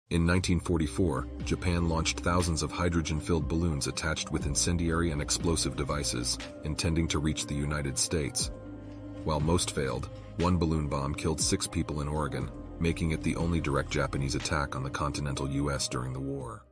In 1944, Japan launched thousands of hydrogen-filled balloons attached with incendiary and explosive devices, intending to reach the United States. While most failed, one balloon bomb killed 6 people in Oregon, making it the only direct Japanese attack on the continental U.S. during the war.